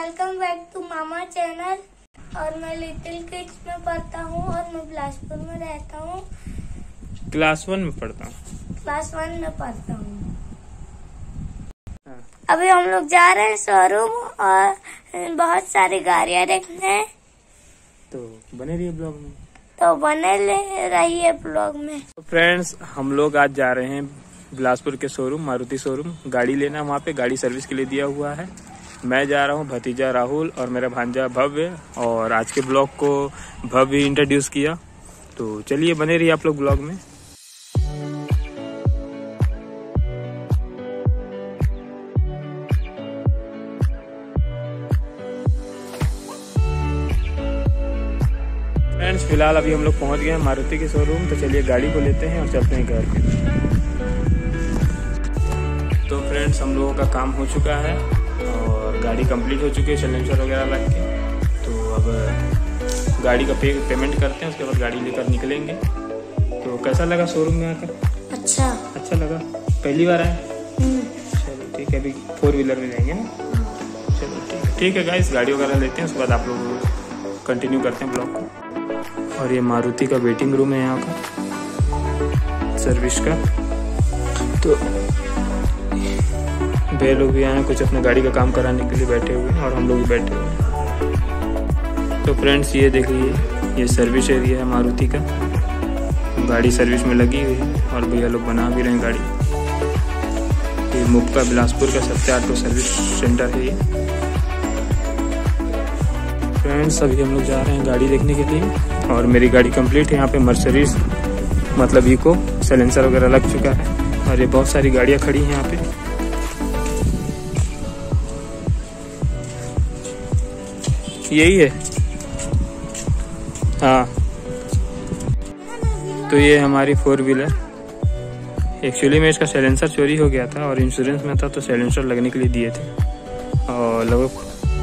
Welcome back to Mama channel. और मैं little kids में पढ़ता हूँ और मैं बिलासपुर में रहता हूँ। क्लास 1 में पढ़ता हूँ। क्लास 1 में पढ़ता हूँ। अभी हम लोग जा रहे हैं शोरूम और बहुत सारी गाड़ियाँ देखने। तो बने रहिए ब्लॉग में। रहिए ब्लॉग में। तो फ्रेंड्स, हम लोग आज जा रहे हैं बिलासपुर के शोरूम, मारुति शोरूम। गाड़ी लेना, वहाँ पे गाड़ी सर्विस के लिए दिया हुआ है। मैं जा रहा हूँ, भतीजा राहुल और मेरा भांजा भव्य। और आज के ब्लॉग को भव्य इंट्रोड्यूस किया। तो चलिए बने रहिए आप लोग ब्लॉग में। फ्रेंड्स, फिलहाल अभी हम लोग पहुंच गए हैं मारुति के शोरूम। तो चलिए गाड़ी को लेते हैं और चलते हैं घर पे। तो फ्रेंड्स, हम लोगों का काम हो चुका है और गाड़ी कंप्लीट हो चुकी है, साइलेंसर वगैरह लग के। तो अब गाड़ी का पेमेंट करते हैं, उसके बाद गाड़ी लेकर निकलेंगे। तो कैसा लगा शोरूम में आकर? अच्छा लगा। पहली बार आए? चलो ठीक है, अभी 4 व्हीलर में जाएंगे ना। चलो ठीक है गाइस, गाड़ी वगैरह लेते हैं, उसके बाद आप लोग कंटिन्यू करते हैं ब्लॉग को। और ये मारुति का वेटिंग रूम है यहाँ का सर्विस का। तो वे लोग भी आए, कुछ अपने गाड़ी का काम कराने के लिए बैठे हुए हैं और हम लोग भी बैठे हुए हैं। तो फ्रेंड्स, ये देखिए, ये सर्विस एरिया है मारुति का। गाड़ी सर्विस में लगी हुई है और भैया लोग बना भी रहे हैं गाड़ी। ये मुक्ता बिलासपुर का सबसे ऑटो सर्विस सेंटर है ये। फ्रेंड्स, अभी हम लोग जा रहे हैं गाड़ी देखने के लिए और मेरी गाड़ी कंप्लीट है। यहाँ पे मर्सिडीज मतलब इको, साइलेंसर वगैरह लग चुका है और ये बहुत सारी गाड़ियाँ खड़ी हैं यहाँ पे। यही है, हाँ। तो ये हमारी 4 व्हीलर। एक्चुअली में इसका साइलेंसर चोरी हो गया था और इंश्योरेंस में था, तो साइलेंसर लगने के लिए दिए थे। और लगभग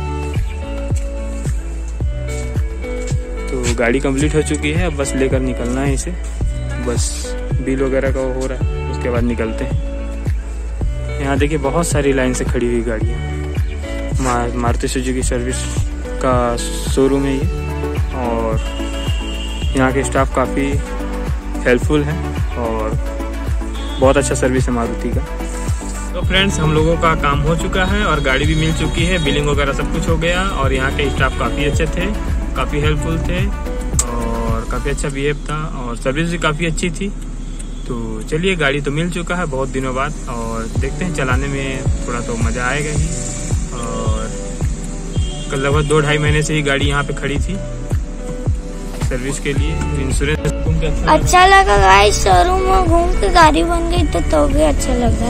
तो गाड़ी कंप्लीट हो चुकी है, अब बस लेकर निकलना है इसे। बस बिल वगैरह का हो रहा है, उसके बाद निकलते हैं। यहाँ देखिए, बहुत सारी लाइन से खड़ी हुई गाड़ियाँ। मारुति सुजुकी सर्विस का शोरूम है ये और यहाँ के स्टाफ काफ़ी हेल्पफुल है और बहुत अच्छा सर्विस है मारुति का। तो फ्रेंड्स, हम लोगों का काम हो चुका है और गाड़ी भी मिल चुकी है, बिलिंग वगैरह सब कुछ हो गया। और यहाँ के स्टाफ काफ़ी अच्छे थे, काफ़ी हेल्पफुल थे और काफ़ी अच्छा बिहेव था और सर्विस भी काफ़ी अच्छी थी। तो चलिए, गाड़ी तो मिल चुका है बहुत दिनों बाद और देखते हैं, चलाने में थोड़ा तो मज़ा आएगा ही। और कल लगभग 2-2.5 महीने से ही गाड़ी यहाँ पे खड़ी थी सर्विस के लिए। इंश्योरेंस अच्छा लगा गाइस। शोरूम में घूम के गाड़ी बन गई तो भी अच्छा लगा।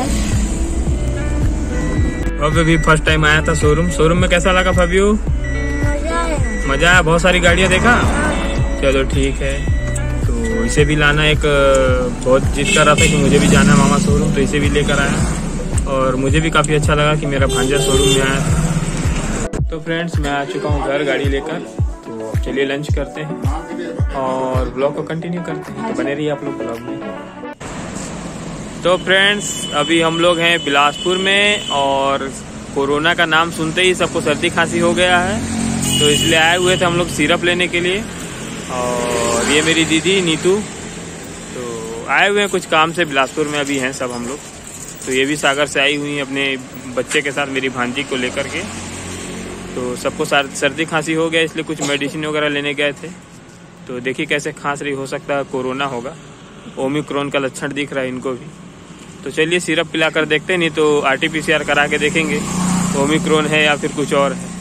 अब भी फर्स्ट टाइम आया था शोरूम में। कैसा लगा फबियो? मजा आया। बहुत सारी गाड़ियाँ देखा। चलो ठीक है। तो इसे भी लाना, एक बहुत जिद कर रहा था कि मुझे भी जाना है मामा शोरूम, तो इसे भी लेकर आया और मुझे भी काफ़ी अच्छा लगा कि मेरा भांजा शोरूम में आया था। तो फ्रेंड्स, मैं आ चुका हूँ घर गाड़ी लेकर। तो अब चलिए लंच करते हैं और ब्लॉग को कंटिन्यू करते हैं। तो बने रहिए आप लोग ब्लॉग में। तो फ्रेंड्स, अभी हम लोग हैं बिलासपुर में और कोरोना का नाम सुनते ही सबको सर्दी खांसी हो गया है, तो इसलिए आए हुए थे हम लोग सिरप लेने के लिए। और ये मेरी दीदी नीतू, तो आए हुए हैं कुछ काम से बिलासपुर में, अभी हैं सब हम लोग। तो ये भी सागर से आई हुई अपने बच्चे के साथ, मेरी भांजी को लेकर के। तो सबको सर्दी खांसी हो गया, इसलिए कुछ मेडिसिन वगैरह लेने गए थे। तो देखिए कैसे खांस रही, हो सकता है कोरोना होगा। ओमिक्रॉन का लक्षण दिख रहा है इनको भी। तो चलिए सिरप पिलाकर देखते हैं, नहीं तो RT-PCR करा के देखेंगे ओमिक्रॉन है या फिर कुछ और है।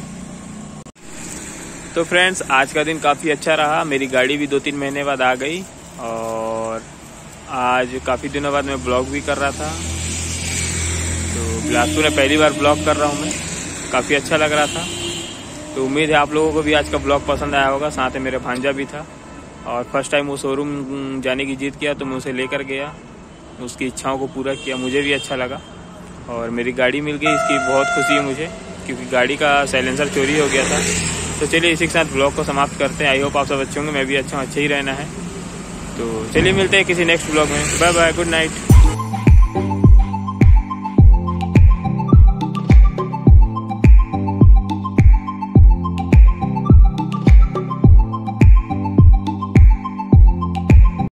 तो फ्रेंड्स, आज का दिन काफ़ी अच्छा रहा। मेरी गाड़ी भी 2-3 महीने बाद आ गई और आज काफ़ी दिनों बाद मैं ब्लॉग भी कर रहा था। तो बिलासपुर में पहली बार ब्लॉग कर रहा हूँ मैं, काफ़ी अच्छा लग रहा था। तो उम्मीद है आप लोगों को भी आज का ब्लॉग पसंद आया होगा। साथ में मेरा भांजा भी था और फर्स्ट टाइम वो शोरूम जाने की जिद किया, तो मैं उसे लेकर गया, उसकी इच्छाओं को पूरा किया। मुझे भी अच्छा लगा और मेरी गाड़ी मिल गई, इसकी बहुत खुशी है मुझे, क्योंकि गाड़ी का साइलेंसर चोरी हो गया था। तो चलिए इसी के साथ ब्लॉग को समाप्त करते हैं। आई होप आप सब अच्छे होंगे, मैं भी अच्छा हूँ, अच्छा ही रहना है। तो चलिए मिलते हैं किसी नेक्स्ट ब्लॉग में। Bye bye, good night.